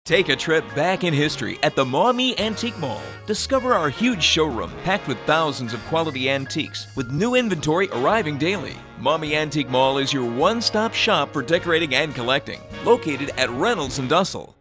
Take a trip back in history at the Maumee Antique Mall. Discover our huge showroom packed with thousands of quality antiques with new inventory arriving daily. Maumee Antique Mall is your one-stop shop for decorating and collecting, located at Reynolds and Dussel.